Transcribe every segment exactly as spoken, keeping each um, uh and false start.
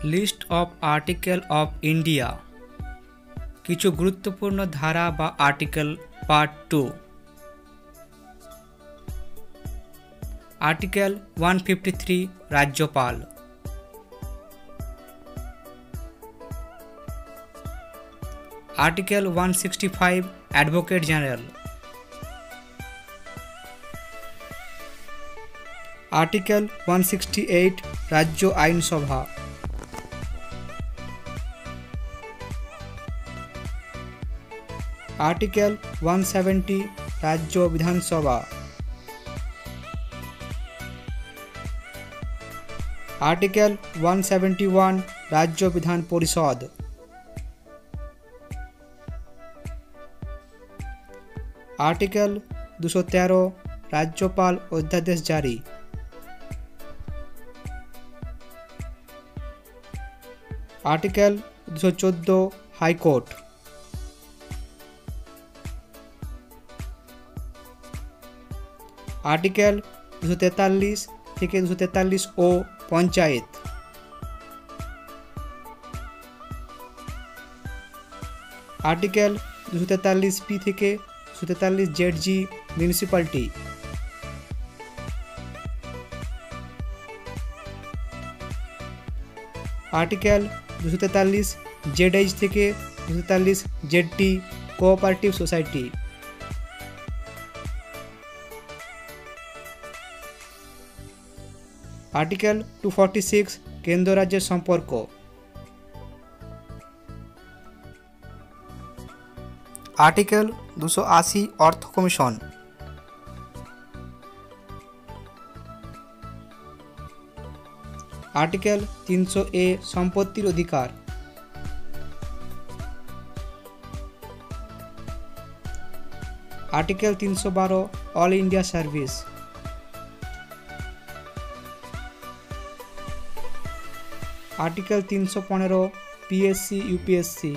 List of article of India किछु गुरुत्वपूर्ण धारा बा आर्टिकल पार्ट टू। आर्टिकल एक सौ तिरेपन राज्यपाल। आर्टिकल एक सौ पैंसठ एडवोकेट जनरल। आर्टिकल एक सौ अड़सठ राज्य आईन सभा। आर्टिकल एक सौ सत्तर राज्य विधानसभा। आर्टिकल एक सौ इकहत्तर राज्य विधान परिषद। आर्टिकल दो सौ तेरह राज्यपाल अध्यादेश जारी। आर्टिकल दो सौ चौदह हाईकोर्ट। आर्टिकल दो सौ तैंतालीस থেকে दो सौ तैंतालीस ओ पंचायत। आर्टिकल दो सौ तैंतालीस पी থেকে दो सौ तैंतालीस जेड जी म्यूनिसिपैलिटी। आर्टिकल दो सौ तैंतालीस जेड एच থেকে दो सौ तैंतालीस Z T cooperative society. Article दो सौ छियालीस केंद्र राज्य सम्पर्क। आर्टिकल दो सौ अस्सी अर्थ कमिशन। आर्टिकल तीन सौ ए सम्पत्तिर अधिकार। आर्टिकल तीन सौ बारह ऑल इंडिया सर्विस। आर्टिकल तीन सौ पंद्रह पीएससी यूपीएससी।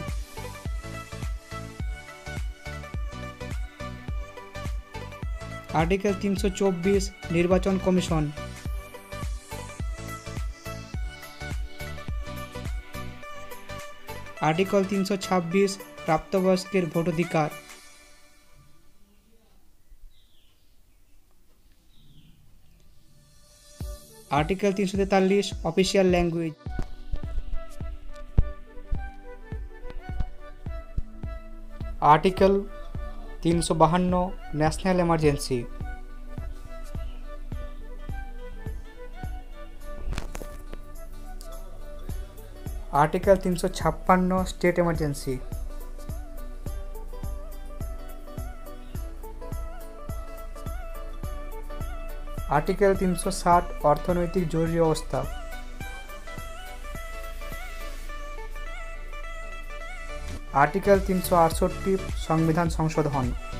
आर्टिकल तीन सौ चौबीस निर्वाचन कमिशन। आर्टिकल तीन सौ छब्बीस प्राप्तवयस्केर भोटाधिकार। आर्टिकल तीन सौ तैंतालीस ऑफिशियल लैंग्वेज। आर्टिकल तीन सौ बाहान्न नेशनल इमरजेंसी। आर्टिकल तीन सौ छप्पन्न स्टेट इमरजेंसी। आर्टिकल तीन सौ साठ अर्थनैतिक जरूरी अवस्था। आर्टिकल तीन सौ अड़सठ संविधान संशोधन।